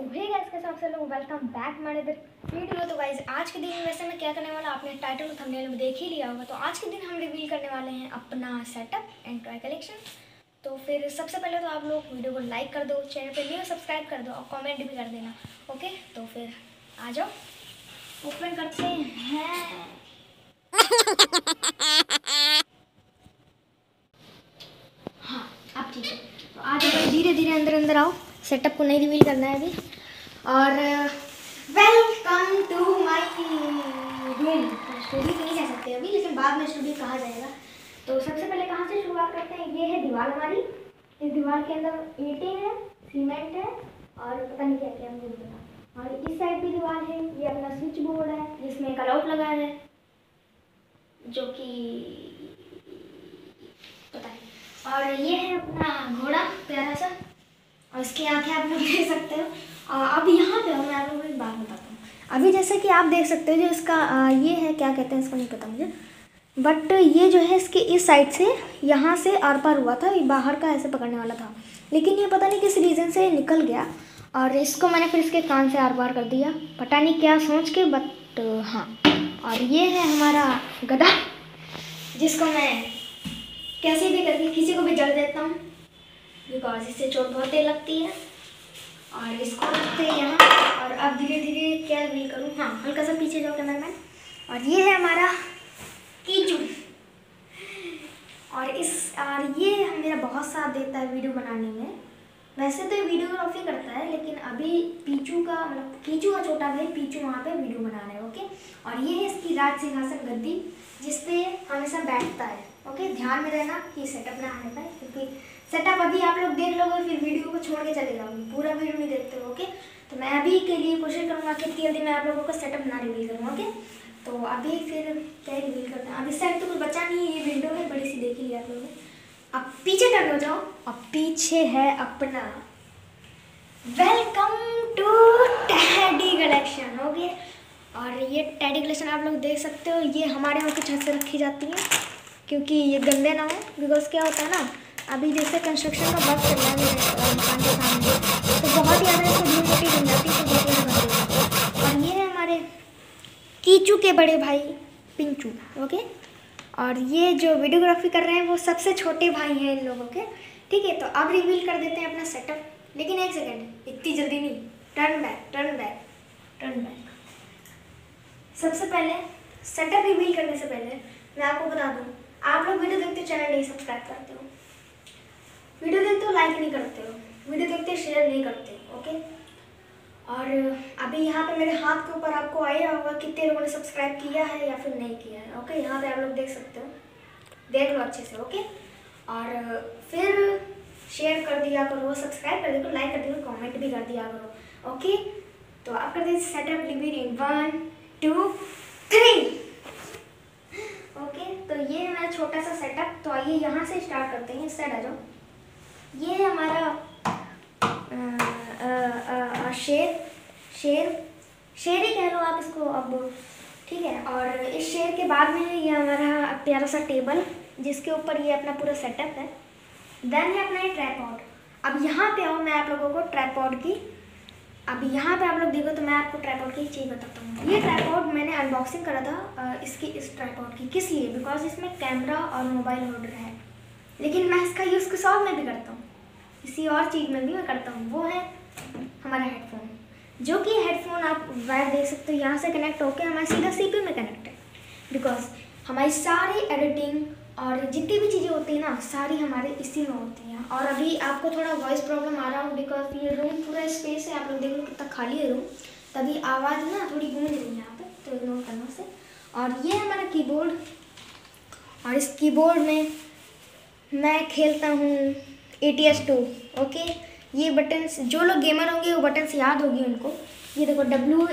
Hey guys, कैसे आप सब लोग welcome back my other video. तो गाइस आज के दिन वैसे मैं क्या करने वाला आपने टाइटल और थंबनेल में देख ही लिया होगा। तो आज के दिन हम रिवील करने वाले हैं अपना सेटअप एंड टॉय कलेक्शन। तो फिर सबसे पहले तो आप लोग वीडियो को लाइक कर दो, चैनल पे न्यू सब्सक्राइब कर दो और कमेंट भी कर देना। ओके, तो फिर आ जाओ ओपन करते हैं। हाँ अब ठीक है, तो आ जाओ धीरे धीरे अंदर आओ। सेटअप को नहीं रिवील करना है अभी। और welcome to my room. Studio तो नहीं कह सकते अभी, लेकिन बाद में स्टूडियो कहा जाएगा। तो सबसे पहले कहाँ से शुरुआत करते हैं। ये है दीवार हमारी। इस दीवार के अंदर ईंटें हैं, सीमेंट है और पता नहीं क्या क्या मुझे नहीं पता। और इस साइड भी दीवार है। ये अपना स्विच बोर्ड है जिसमें एक अलाउट लगा है जो कि पता नहीं। और ये है अपना घोड़ा प्यारा सा, और इसकी आंखें आप लोग देख सकते हो। अब यहाँ पे मैं आप लोगों को एक बात बताता हूँ। अभी जैसे कि आप देख सकते हो जो इसका ये है, क्या कहते हैं इसको नहीं पता मुझे, बट ये जो है इसके इस साइड से यहाँ से आर पार हुआ था, ये बाहर का ऐसे पकड़ने वाला था, लेकिन ये पता नहीं किस रीज़न से निकल गया और इसको मैंने फिर इसके कान से आर पार कर दिया, पता नहीं क्या सोच के, बट हाँ। और ये है हमारा गधा जिसको मैं कैसे भी करके किसी को भी जड़ देता हूँ, बिकॉज इससे चोट बहुत तेज लगती है। और इसको रखते हैं यहाँ। और अब धीरे धीरे क्या रिवील करूँ। हाँ, हल्का सा पीछे जाओ कैमरामैन। और ये है हमारा कीचू। और ये मेरा बहुत साथ देता है वीडियो बनाने में। वैसे तो ये वीडियोग्राफी करता है, लेकिन अभी पीचू का मतलब कीचू का छोटा भाई पीचू वहाँ पे वीडियो बना रहे हैं। ओके, और ये है इसकी राज सिंहासन गद्दी जिसपे हमेशा बैठता है। ओके, ध्यान में रहना कि सेटअप ना आने पाए, क्योंकि सेटअप अभी आप लोग देख लोगे फिर वीडियो को छोड़ के चले जाओगे, पूरा वीडियो नहीं देखते हो। ओके, तो मैं अभी के लिए कोशिश करूँगा कि इतनी जल्दी मैं आप लोगों का सेटअप ना रिवील करूँ। ओके, तो अभी फिर क्या रिवील करते हैं। अभी साइड तो कुछ बचा नहीं है, ये विंडो है बड़ी सी, देख ही लिया आप लोगों ने। अब पीछे टर्न हो जाओ। अब पीछे है अपना welcome to teddy collection. Okay, और ये टेडी कलेक्शन आप लोग देख सकते हो। ये हमारे यहाँ कुछ छत से रखी जाती है क्योंकि ये गंदे ना हो, बिकॉज क्या होता है ना, अभी जैसे कंस्ट्रक्शन का वर्क चल रहा है मेरे मकान के सामने, तो बहुत ज़्यादा इसको धूल मिट्टी बन जाती है, तो बहुत ज़्यादा गंदे। और ये है हमारे कीचू के बड़े भाई पिंचू। ओके, और ये जो वीडियोग्राफी कर रहे हैं वो सबसे छोटे भाई हैं इन लोगों के। ठीक है, तो अब रिवील कर देते हैं अपना सेटअप, लेकिन एक सेकेंड, इतनी जल्दी नहीं। Turn back turn back turn back. सबसे पहले सेटअप रिवील करने से पहले मैं आपको बता दूँ, आप लोग वीडियो देखते हो चैनल नहीं सब्सक्राइब करते हो, वीडियो देखते हो लाइक नहीं करते हो, वीडियो देखते हो शेयर नहीं करते हो। ओके, और अभी यहाँ पे मेरे हाथ के ऊपर आपको आया होगा कितने लोगों ने सब्सक्राइब किया है या फिर नहीं किया है। ओके, यहाँ पे आप लोग देख सकते हो, देख लो अच्छे से। ओके, और फिर शेयर कर दिया करो, सब्सक्राइब कर दिया करो, लाइक कर दिया करो, कमेंट भी कर दिया करो। ओके, तो आप कर दीजिए सेटअप रिवील इन 1 2 3। ओके, तो ये है मेरा छोटा सा सेटअप। तो आइए यहाँ से स्टार्ट करते हैं, इस साइड आ जाओ। ये है हमारा शेर ही कह लो आप इसको अब। ठीक है, और इस शेर के बाद में है ये हमारा प्यारा सा टेबल जिसके ऊपर ये अपना पूरा सेटअप है। देन है अपना ये ट्राइपॉड। अब यहाँ पे आओ, मैं आप लोगों को ट्राइपॉड की, अब यहाँ पे आप लोग देखो तो मैं आपको ट्राइपॉड की चीज़ बताता हूँ। ये ट्राइपॉड मैंने अनबॉक्सिंग करा था इसकी, इस ट्राइपॉड की। किस लिए? बिकॉज इसमें कैमरा और मोबाइल होल्डर है, लेकिन मैं इसका यूज़ किसी और में भी करता हूँ, किसी और चीज़ में भी मैं करता हूँ। वो है हमारा हेडफोन, जो कि हेडफोन आप वायर देख सकते हो, यहाँ से कनेक्ट होकर हमारे सीधा CPU में कनेक्ट है। बिकॉज हमारी सारी एडिटिंग और जितनी भी चीज़ें होती है ना, सारी हमारे इसी में होती हैं। और अभी आपको थोड़ा वॉइस प्रॉब्लम आ रहा हो बिकॉज ये रूम पूरा स्पेस है, आप लोग देख लो कितना खाली है रूम, तभी आवाज़ ना थोड़ी गूंज रही है यहाँ पे, तो इग्नोर करना से। और ये हमारा कीबोर्ड, और इस कीबोर्ड में मैं खेलता हूँ ATS2। ओके, ये बटन्स जो लोग गेमर होंगे वो बटन्स याद होगी उनको। ये देखो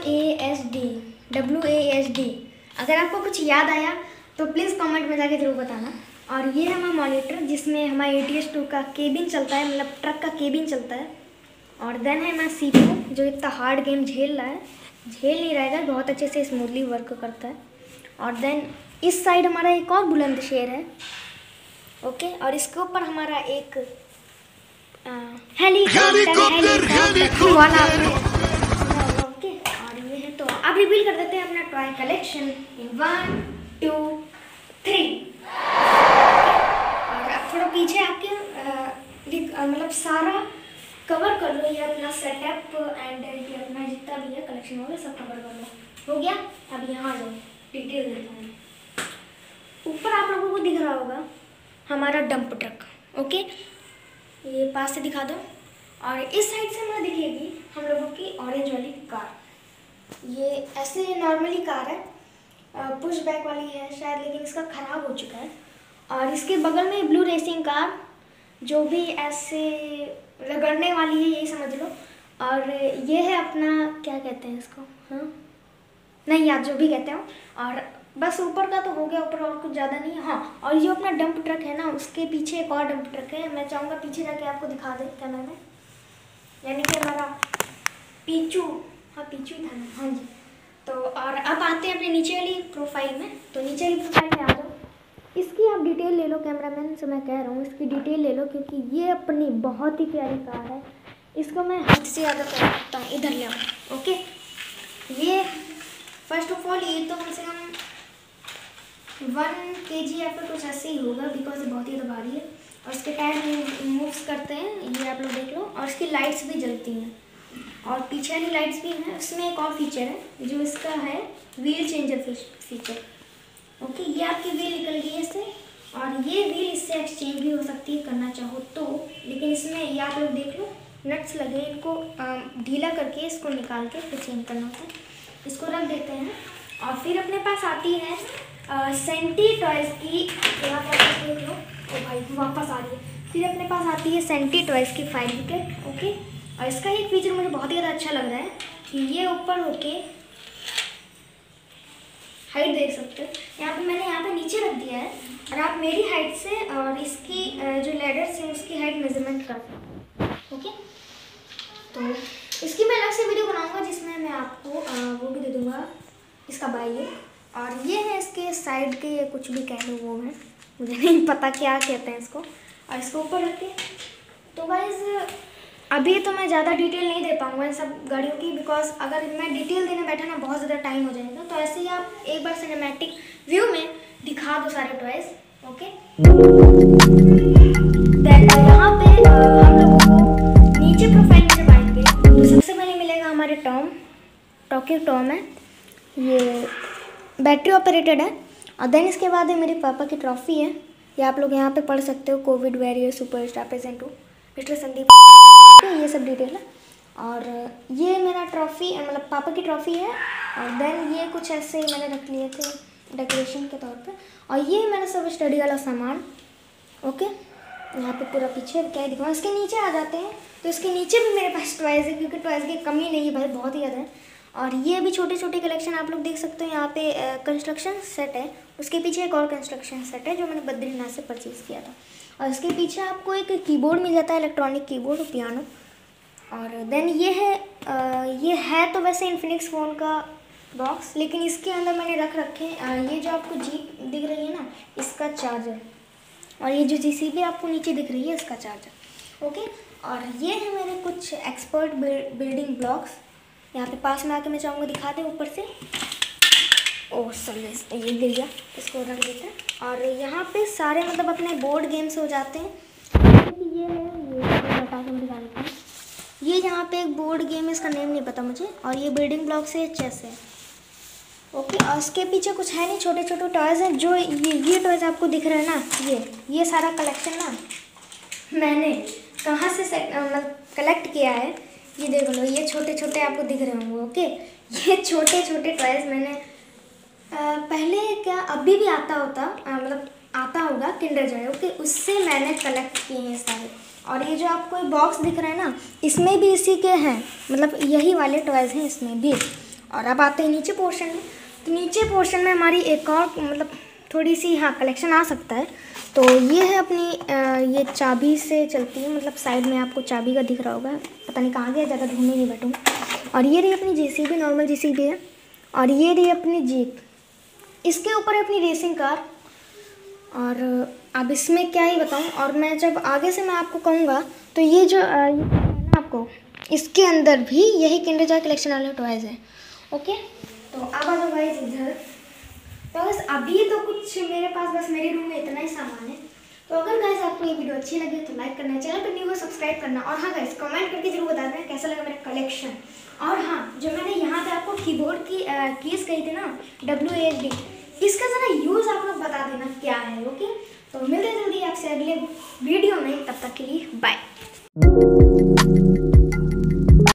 WASD। अगर आपको कुछ याद आया तो प्लीज़ कमेंट में जाके जरूर बताना। और ये है हमारा मॉनिटर जिसमें हमारा ATS2 का केबिन चलता है, मतलब ट्रक का केबिन चलता है। और देन है हमारा CPU जो इतना हार्ड गेम झेल रहा है, झेल नहीं रहेगा, बहुत अच्छे से स्मूथली वर्क करता है। और देन इस साइड हमारा एक और बुलंद शेर है। ओके, और इसके ऊपर हमारा एक हेलीकॉप्टर वाला अब रिवील कर देते हैं अपना टॉय कलेक्शन इन 1 2 3। और अब थोड़ा पीछे आके मतलब सारा कवर कर लो, ये अपना सेटअप एंड ये अपना जितना भी है कलेक्शन होगा सब कवर कर लो। हो गया। अब यहाँ आ जाओ, डिटेल देता हूँ। ऊपर आप लोगों को दिख रहा होगा हमारा डंप ट्रक। ओके, ये पास से दिखा दो। और इस साइड से हमें दिखेगी हम लोगों की ऑरेंज वाली कार। ये ऐसे नॉर्मली कार है, पुश बैक वाली है शायद, लेकिन इसका ख़राब हो चुका है। और इसके बगल में ब्लू रेसिंग कार जो भी ऐसे रगड़ने वाली है, यही समझ लो। और ये है अपना क्या कहते हैं इसको, हाँ नहीं याद, जो भी कहते हो। और बस ऊपर का तो हो गया, ऊपर और कुछ ज़्यादा नहीं है। हाँ, और ये अपना डंप ट्रक है ना, उसके पीछे एक और डंप ट्रक है। मैं चाहूँगा पीछे जाके आपको दिखा दें कैमरा में, यानी कि हमारा पीछू, हाँ पीछू था ना, हाँ जी। तो और अब आते हैं अपने नीचे वाली प्रोफाइल में। तो नीचे वाली प्रोफाइल में आ जाओ। इसकी आप डिटेल ले लो, कैमरामैन से मैं कह रहा हूँ इसकी डिटेल ले लो, क्योंकि ये अपनी बहुत ही प्यारी कार है। इसको मैं हद से ज़्यादा कर सकता हूँ। इधर ले आओ। ओके, ये फर्स्ट ऑफ ऑल ये तो कम से कम 1 kg या फिर कुछ ऐसे ही होगा, बिकॉज ये बहुत ही ज़्यादा भारी है। और इसके टायर मूव्स करते हैं, ये आप लोग देख लो। और इसकी लाइट्स भी जलती हैं, और पीछे वाली लाइट्स भी हैं। इसमें एक और फीचर है जो इसका है, व्हील चेंजर फीचर। ओके, ये आपकी व्हील निकल गई है इससे, और ये व्हील इससे एक्सचेंज भी हो सकती है करना चाहो तो। लेकिन इसमें ये आप लोग देख लो, नट्स लगे, इनको ढीला करके इसको निकाल के फिर चेंज करना होता है। इसको रख देते हैं। और फिर अपने पास आती है सेंटी टॉयज़ की, यहाँ पर देख लो। ओ भाई वापस आ रही है। फिर अपने पास आती है सेंटी टॉयज़ की फायर विकेट। ओके, और इसका एक फीचर मुझे बहुत ही ज़्यादा अच्छा लग रहा है कि ये ऊपर होके हाइट देख सकते हो। यहाँ पे मैंने यहाँ पे नीचे रख दिया है, और आप मेरी हाइट से और इसकी जो लैडर्स है उसकी हाइट मेजरमेंट कर सकते हो। ओके, तो इसकी मैं अलग से वीडियो बनाऊंगा जिसमें मैं आपको वो भी दे दूँगा, इसका बाई। और ये है इसके साइड के, कुछ भी कह लो वो है, मुझे नहीं पता क्या कहते हैं इसको। और इसको ऊपर रख के, तो गाइस अभी तो मैं ज़्यादा डिटेल नहीं दे पाऊँगा इन सब गाड़ियों की, बिकॉज अगर मैं डिटेल देने बैठा ना बहुत ज़्यादा टाइम हो जाएगा। तो ऐसे ही आप एक बार सिनेमैटिक व्यू में दिखा दो सारे टॉयज़। ओके, यहाँ पे हम लोगों को नीचे प्रोफाइल में जब आएंगे तो सबसे पहले मिलेगा हमारे टॉकी टॉम है, ये बैटरी ऑपरेटेड है। और देन इसके बाद है मेरे पापा की ट्रॉफ़ी है, ये आप लोग यहाँ पे पढ़ सकते हो, Covid warrior superstar present to mister Sandeep, ये सब डिटेल है। और ये मेरा ट्रॉफ़ी मतलब पापा की ट्रॉफ़ी है। और देन ये कुछ ऐसे ही मैंने रख लिए थे डेकोरेशन के तौर पे। और ये मेरा सब स्टडी वाला सामान। ओके, यहाँ पे पूरा पीछे क्या ही दिखाऊँ। इसके नीचे आ जाते हैं तो इसके नीचे भी मेरे पास टॉयज़ है, क्योंकि टॉयज़ की कमी नहीं है भाई, बहुत ही ज़्यादा है। और ये भी छोटे छोटे कलेक्शन आप लोग देख सकते हो। यहाँ पे कंस्ट्रक्शन सेट है, उसके पीछे एक और कंस्ट्रक्शन सेट है जो मैंने बद्रीनाथ से परचेज़ किया था। और इसके पीछे आपको एक कीबोर्ड मिल जाता है, इलेक्ट्रॉनिक कीबोर्ड और पियानो। और देन ये है तो वैसे इन्फिनिक्स फ़ोन का बॉक्स, लेकिन इसके अंदर मैंने रख रखे ये जो आपको जीप दिख रही है ना, इसका चार्जर। और ये जो जीसीबी आपको नीचे दिख रही है, इसका चार्जर। ओके, और ये है मेरे कुछ एक्सपर्ट बिल्डिंग ब्लॉक्स। यहाँ पे पास में आके मैं चाहूँगा दिखा दें ऊपर से। ओह सॉरी, ये गिर गया, इसको रख देते हैं। और यहाँ पे सारे मतलब अपने बोर्ड गेम्स हो जाते हैं। ये है, ये हटा के मैं दिखा देता हूँ। ये यहाँ पे एक बोर्ड गेम है, इसका नेम नहीं पता मुझे। और ये बिल्डिंग ब्लॉक से चेस है। ओके, और उसके पीछे कुछ है नहीं, छोटे छोटे टॉयज़ हैं। जो ये टॉयज़ आपको दिख रहे हैं ना, ये सारा कलेक्शन ना मैंने कहाँ से मतलब कलेक्ट किया है, ये देख लो। ये छोटे छोटे आपको दिख रहे होंगे। ओके, ये छोटे छोटे टॉयज़ मैंने पहले क्या अभी भी मतलब आता होगा किंडर जॉय। ओके, उससे मैंने कलेक्ट किए हैं सारे। और ये जो आपको बॉक्स दिख रहा है ना, इसमें भी इसी के हैं, मतलब यही वाले टॉयज़ हैं इसमें भी। और अब आते हैं नीचे पोर्शन में। तो नीचे पोर्शन में हमारी एक और मतलब थोड़ी सी कलेक्शन आ सकता है। तो ये है अपनी ये चाबी से चलती है, मतलब साइड में आपको चाबी का दिख रहा होगा, पता नहीं कहाँ गया, ज़्यादा ढूंढने नहीं बैठूँगा। और ये रही अपनी जेसीबी, नॉर्मल जेसीबी है। और ये रही अपनी जीप, इसके ऊपर है अपनी रेसिंग कार। और अब इसमें क्या ही बताऊँ। और मैं जब आगे से मैं आपको कहूँगा तो ये जो आपको इसके अंदर भी यही किंडर जॉय कलेक्शन वाले टॉयज़ हैं। ओके, तो अब आ जाओ गाइस इधर। तो बस अभी तो कुछ मेरे पास बस मेरे रूम में इतना ही सामान है। तो अगर गाइस आपको ये वीडियो अच्छी लगे तो लाइक करना, चैनल पर न्यू हो सब्सक्राइब करना, और हाँ गाइस कमेंट करके जरूर बता देना कैसा लगा मेरा कलेक्शन। और हाँ, जो मैंने यहाँ पे आपको कीबोर्ड की कीज कही थी ना WASD, इसका ज़रा यूज़ आप लोग बता देना क्या है। ओके, तो मिलते हैं जल्दी आपसे अगले वीडियो में, तब तक के लिए बाय।